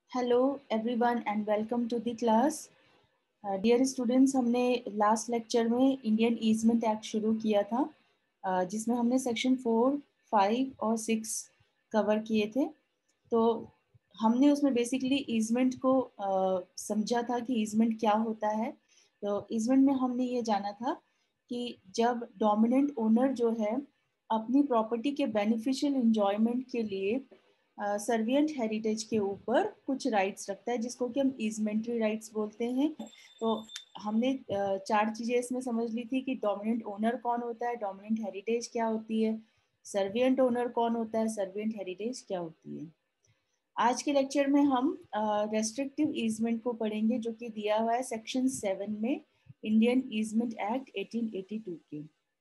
Hello everyone and welcome to the class. Dear students, हमने last lecture में Indian easement act शुरू किया था, जिसमें हमने सेक्शन 4, 5 और 6 कवर किए थे। तो हमने उसमें बेसिकली ईजमेंट को समझा था कि ईजमेंट क्या होता है। तो ईजमेंट में हमने ये जाना था कि जब डोमिनेंट ओनर जो है अपनी प्रॉपर्टी के बेनिफिशियल इंजॉयमेंट के लिए सर्विएंट हेरिटेज के ऊपर कुछ राइट्स रखता है, जिसको कि हम ईजमेंट्री राइट्स बोलते हैं। तो हमने चार चीजें इसमें समझ ली थी कि डोमिनेंट ओनर कौन होता है, डोमिनेंट हेरिटेज क्या होती है, सर्विएंट ओनर कौन होता है, सर्विएंट हेरिटेज क्या होती है। आज के लेक्चर में हम रेस्ट्रिक्टिव ईजमेंट को पढ़ेंगे, जो कि दिया हुआ है सेक्शन 7 में इंडियन ईजमेंट एक्ट 1882 के।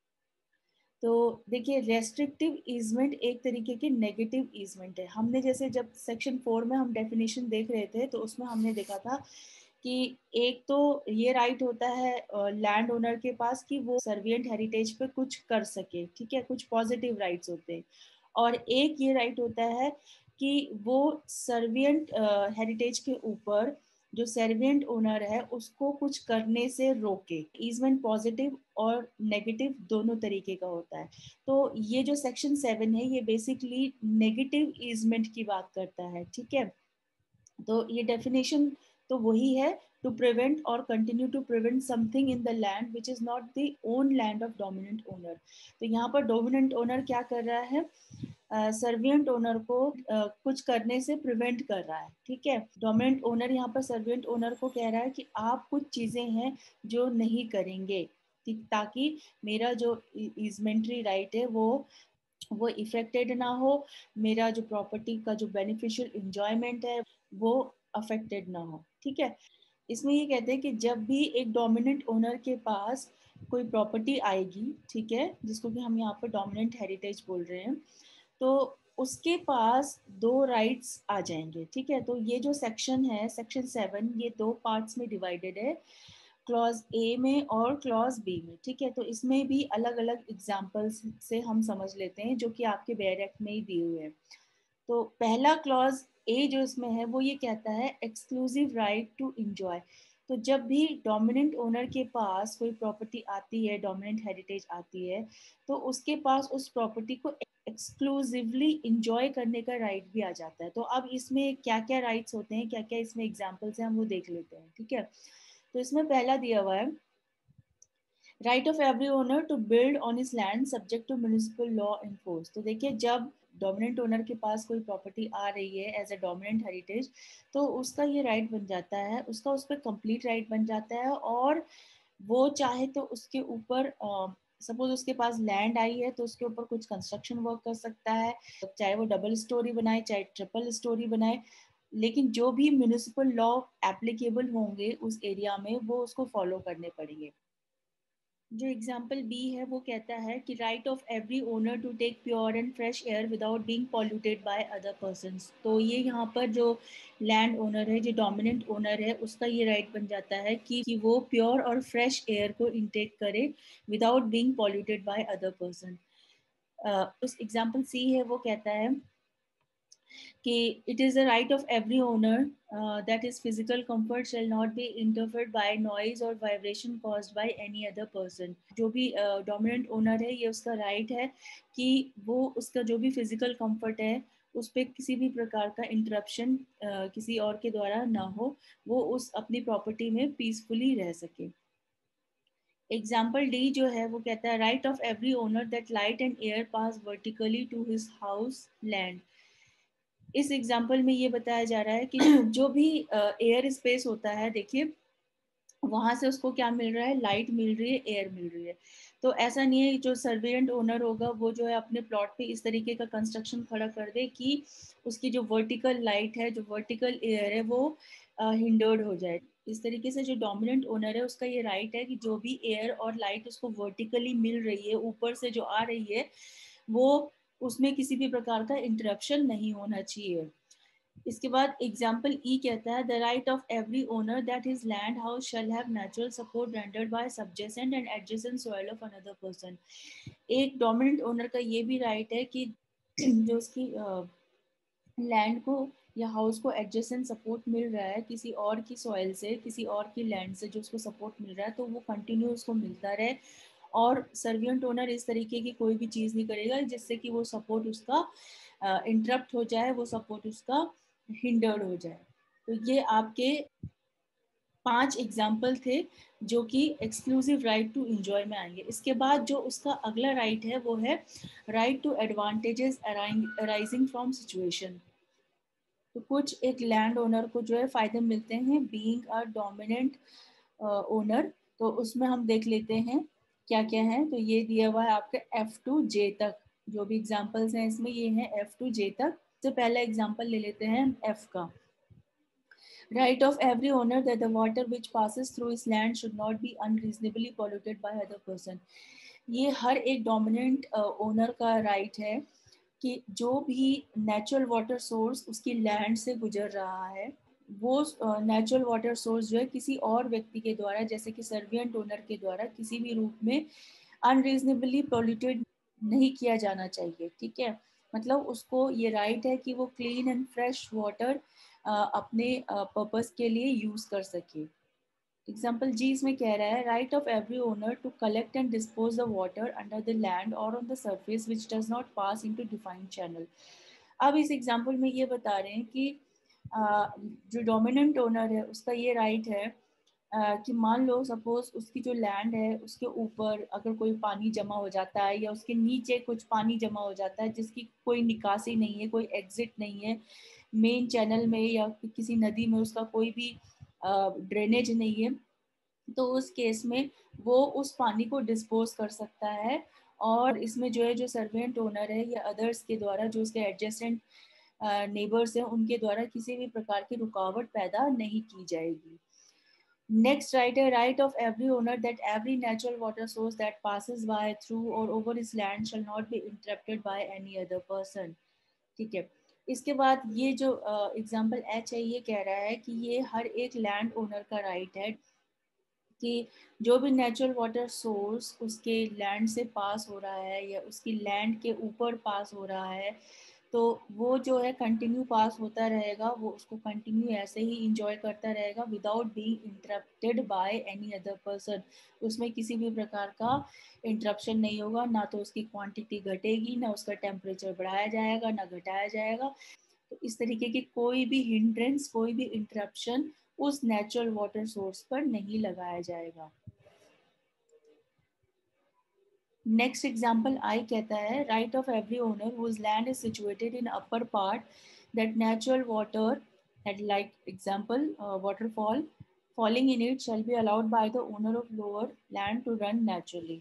तो देखिए, रेस्ट्रिक्टिव ईजमेंट एक तरीके के नेगेटिव ईजमेंट है। हमने जैसे जब सेक्शन 4 में हम डेफिनेशन देख रहे थे, तो उसमें हमने देखा था कि एक तो ये राइट होता है लैंड ओनर के पास कि वो सर्विएंट हेरिटेज पे कुछ कर सके, ठीक है, कुछ पॉजिटिव राइट्स होते हैं। और एक ये राइट होता है कि वो सर्विएंट हेरिटेज के ऊपर जो सर्विएंट ओनर है उसको कुछ करने से रोके। ईजमेंट पॉजिटिव और नेगेटिव दोनों तरीके का होता है। तो ये जो सेक्शन 7 है ये बेसिकली नेगेटिव ईजमेंट की बात करता है, ठीक है। तो ये डेफिनेशन तो वही है, टू प्रिवेंट और continue to prevent something in the land which is not the own land of dominant owner. तो यहाँ पर डोमिनेंट ओनर क्या कर रहा है, सर्विएंट ओनर को कुछ करने से प्रिवेंट कर रहा है, ठीक है। डोमिनेंट ओनर यहाँ पर सर्विएंट ओनर को कह रहा है कि आप कुछ चीजें हैं जो नहीं करेंगे, ताकि मेरा जो ईजमेंट्री राइट है वो इफेक्टेड ना हो, मेरा जो प्रॉपर्टी का जो बेनिफिशियल इंजॉयमेंट है वो अफेक्टेड ना हो, ठीक है। इसमें ये कहते हैं कि जब भी एक डोमिनेंट ओनर के पास कोई प्रॉपर्टी आएगी, ठीक है, जिसको कि हम यहाँ पर डोमिनेंट हेरिटेज बोल रहे हैं, तो उसके पास दो राइट्स आ जाएंगे, ठीक है। तो ये जो सेक्शन है, सेक्शन 7, ये दो पार्ट्स में डिवाइडेड है, क्लॉज ए में और क्लॉज बी में, ठीक है। तो इसमें भी अलग अलग एग्जाम्पल्स से हम समझ लेते हैं, जो कि आपके बेयर एक्ट में ही दिए हुए हैं। तो पहला क्लॉज ए जो इसमें है वो ये कहता है एक्सक्लूसिव राइट टू इंजॉय। तो जब भी डोमिनेंट ओनर के पास कोई प्रॉपर्टी आती है, डोमिनेंट हेरिटेज आती है, तो उसके पास उस प्रॉपर्टी को एक्सक्लूसिवली इंजॉय करने का राइट भी आ जाता है। तो अब इसमें क्या क्या राइट्स होते हैं, क्या क्या इसमें एग्जाम्पल्स हैं, हम वो देख लेते हैं, ठीक है। तो इसमें पहला दिया हुआ है, right of every owner to build on his land subject to municipal law and force. तो देखिए, जब डोमिनेंट ओनर के पास कोई प्रॉपर्टी आ रही है एज ए डोमिनेंट हेरिटेज, तो उसका ये राइट बन जाता है, उसका उस पर कंप्लीट राइट बन जाता है। और वो चाहे तो उसके ऊपर सपोज उसके पास लैंड आई है तो उसके ऊपर कुछ कंस्ट्रक्शन वर्क कर सकता है, चाहे वो डबल स्टोरी बनाए चाहे ट्रिपल स्टोरी बनाए, लेकिन जो भी म्युनिसिपल लॉ एप्लीकेबल होंगे उस एरिया में वो उसको फॉलो करने पड़ेंगे। जो एग्जाम्पल बी है वो कहता है कि right of every owner to take pure and fresh air without being polluted by other persons. तो ये यहाँ पर जो लैंड ओनर है, जो डोमिनेंट ओनर है, उसका ये राइट बन जाता है कि वो प्योर और फ्रेश एयर को इनटेक करे without being polluted by other person. उस एग्जाम्पल सी है वो कहता है कि it is the right of every owner that his physical comfort shall not be interfered by noise or vibration caused by any other person। जो भी dominant owner है, ये उसका राइट है कि वो उसका जो भी फिजिकल कंफर्ट है उस पर किसी भी प्रकार का इंटरप्शन किसी और के द्वारा ना हो, वो उस अपनी प्रॉपर्टी में पीसफुली रह सके। एग्जाम्पल डी जो है वो कहता है right of every owner that light and air pass vertically to his house land. इस एग्जाम्पल में ये बताया जा रहा है कि जो भी एयर स्पेस होता है, देखिए वहां से उसको क्या मिल रहा है, लाइट मिल रही है, एयर मिल रही है। तो ऐसा नहीं है जो सर्वेंट ओनर होगा वो जो है अपने प्लॉट पे इस तरीके का कंस्ट्रक्शन खड़ा कर दे कि उसकी जो वर्टिकल लाइट है, जो वर्टिकल एयर है, वो हिंडर्ड हो जाए। इस तरीके से जो डोमिनेंट ओनर है उसका ये राइट है कि जो भी एयर और लाइट उसको वर्टिकली मिल रही है, ऊपर से जो आ रही है, वो उसमें किसी भी प्रकार का इंटरप्शन नहीं होना चाहिए। इसके बाद एग्जाम्पल ई कहता है the right of every owner that his land house shall have natural support rendered by subjacent and adjacent soil of another person. एक डोमिनेंट ओनर का ये भी राइट है कि जो उसकी लैंड को या हाउस को एडजेसेंट सपोर्ट मिल रहा है किसी और की सॉइल से, किसी और की लैंड से जो उसको सपोर्ट मिल रहा है, तो वो कंटिन्यू उसको मिलता रहे। और सर्वियंट ओनर इस तरीके की कोई भी चीज़ नहीं करेगा जिससे कि वो सपोर्ट उसका इंटरप्ट हो जाए, वो सपोर्ट उसका हिंडर्ड हो जाए। तो ये आपके 5 एग्जाम्पल थे जो कि एक्सक्लूसिव राइट टू एंजॉय में आएंगे। इसके बाद जो उसका अगला राइट है वो है right to advantages arising from situation. तो कुछ एक लैंड ओनर को जो है फायदे मिलते हैं बीइंग अ डोमिनेंट ओनर। तो उसमें हम देख लेते हैं क्या क्या है। तो ये दिया हुआ है आपके F to J तक, जो भी एग्जांपल्स हैं इसमें ये हैं F to J तक। तो पहला एग्जांपल ले लेते हैं F का। Right of every owner that the water which passes through his land should not be unreasonably polluted by other person। ये हर एक डोमिनेंट ओनर का राइट है कि जो भी नेचुरल वाटर सोर्स उसकी लैंड से गुजर रहा है, वो नेचुरल वाटर सोर्स जो है किसी और व्यक्ति के द्वारा, जैसे कि सर्वियंट ओनर के द्वारा, किसी भी रूप में अनरीजनेबली पोल्यूटेड नहीं किया जाना चाहिए। ठीक है, मतलब उसको ये राइट है कि वो क्लीन एंड फ्रेश वाटर अपने पर्पस के लिए यूज कर सके। एग्जाम्पल जी इसमें कह रहा है right of every owner to collect and dispose the water under the land और on the surface which does not pass into defined channel. अब इस एग्जाम्पल में ये बता रहे हैं कि जो डोमिनेंट ओनर है उसका ये राइट है कि मान लो सपोज उसकी जो लैंड है उसके ऊपर अगर कोई पानी जमा हो जाता है या उसके नीचे कुछ पानी जमा हो जाता है जिसकी कोई निकासी नहीं है, कोई एग्जिट नहीं है मेन चैनल में या किसी नदी में, उसका कोई भी ड्रेनेज नहीं है, तो उस केस में वो उस पानी को डिस्पोज कर सकता है। और इसमें जो है जो सर्वेंट ओनर है या अदर्स के द्वारा, जो उसके एडजेसेंट नेबर्स हैं, उनके द्वारा किसी भी प्रकार की रुकावट पैदा नहीं की जाएगी। Next right, a right of every owner that every natural water source that passes by, through or over his land shall not be interrupted by any other person। ठीक है, इसके बाद ये जो एग्जाम्पल एच है ये कह रहा है कि ये हर एक लैंड ओनर का राइट है कि जो भी नेचुरल वाटर सोर्स उसके लैंड से पास हो रहा है या उसकी लैंड के ऊपर पास हो रहा है, तो वो जो है कंटिन्यू पास होता रहेगा, वो उसको कंटिन्यू ऐसे ही इंजॉय करता रहेगा without being interrupted by any other person. उसमें किसी भी प्रकार का इंटरप्शन नहीं होगा, ना तो उसकी क्वांटिटी घटेगी, ना उसका टेम्परेचर बढ़ाया जाएगा, ना घटाया जाएगा। तो इस तरीके की कोई भी हिंड्रेंस, कोई भी इंटरप्शन उस नेचुरल वाटर सोर्स पर नहीं लगाया जाएगा। नेक्स्ट एग्जाम्पल आई कहता है right of every owner whose land is situated in upper part that natural water at like example waterfall falling in it shall be allowed by the owner of lower land to run naturally।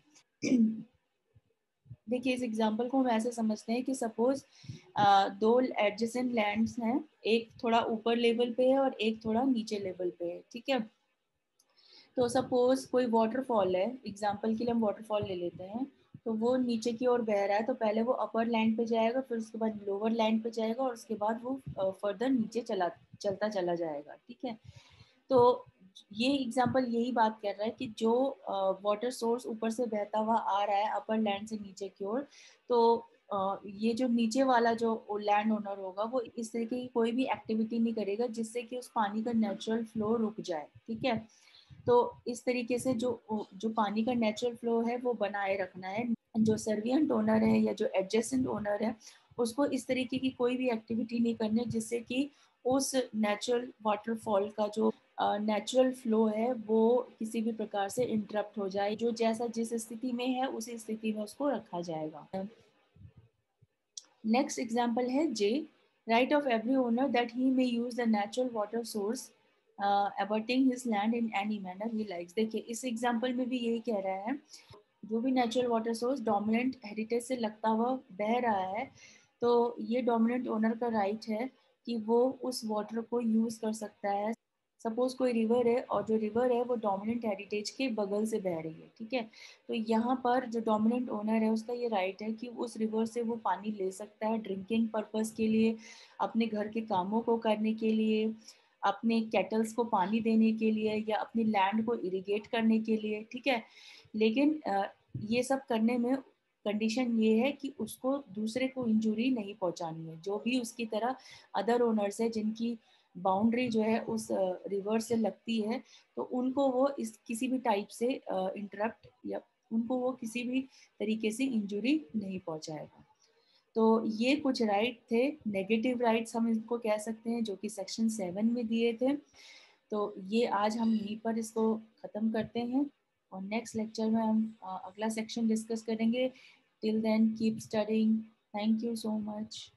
देखिए इस example को हम ऐसे समझते हैं कि suppose दो adjacent lands हैं, एक थोड़ा ऊपर लेवल पे है और एक थोड़ा नीचे लेवल पे है। ठीक है, तो सपोज कोई वाटरफॉल है, एग्जाम्पल के लिए हम वाटरफॉल ले लेते हैं, तो वो नीचे की ओर बह रहा है, तो पहले वो अपर लैंड पे जाएगा, फिर उसके बाद लोअर लैंड पे जाएगा और उसके बाद वो फर्दर नीचे चलता चला जाएगा। ठीक है, तो ये एग्जाम्पल यही बात कर रहा है कि जो वाटर सोर्स ऊपर से बहता हुआ आ रहा है अपर लैंड से नीचे की ओर, तो ये जो नीचे वाला जो लैंड ओनर होगा वो इस तरीके की कोई भी एक्टिविटी नहीं करेगा जिससे कि उस पानी का नेचुरल फ्लो रुक जाए। ठीक है, तो इस तरीके से जो जो पानी का नेचुरल फ्लो है वो बनाए रखना है। जो सर्वियंट ओनर है या जो एडजेसेंट ओनर है उसको इस तरीके की कोई भी एक्टिविटी नहीं करनी है जिससे कि उस नेचुरल वाटरफॉल का जो नेचुरल फ्लो है वो किसी भी प्रकार से इंटरप्ट हो जाए। जो जैसा जिस स्थिति में है उसी स्थिति में उसको रखा जाएगा। नेक्स्ट एग्जाम्पल है J right of every owner that he may use the natural water source abutting his land in any manner he likes. देखिए इस एग्जाम्पल में भी यही कह रहा है, जो भी natural water source dominant heritage से लगता हुआ बह रहा है, तो ये डोमिनेंट ओनर का राइट है कि वो उस वाटर को यूज कर सकता है। सपोज कोई रिवर है और जो रिवर है वो डोमिनेंट हेरिटेज के बगल से बह रही है। ठीक है, तो यहाँ पर जो डोमिनेंट ओनर है उसका ये राइट है कि उस रिवर से वो पानी ले सकता है ड्रिंकिंग पर्पस के लिए, अपने घर के कामों को करने के लिए, अपने कैटल्स को पानी देने के लिए या अपनी लैंड को इरिगेट करने के लिए। ठीक है, लेकिन ये सब करने में कंडीशन ये है कि उसको दूसरे को इंजुरी नहीं पहुंचानी है। जो भी उसकी तरह अदर ओनर्स है जिनकी बाउंड्री जो है उस रिवर से लगती है, तो उनको वो इस किसी भी टाइप से इंटरप्ट या उनको वो किसी भी तरीके से इंजुरी नहीं पहुंचाएगा। तो ये कुछ राइट थे, नेगेटिव राइट्स हम इसको कह सकते हैं, जो कि सेक्शन 7 में दिए थे। तो ये आज हम यहीं पर इसको ख़त्म करते हैं और नेक्स्ट लेक्चर में हम अगला सेक्शन डिस्कस करेंगे। Till then keep studying. Thank you so much.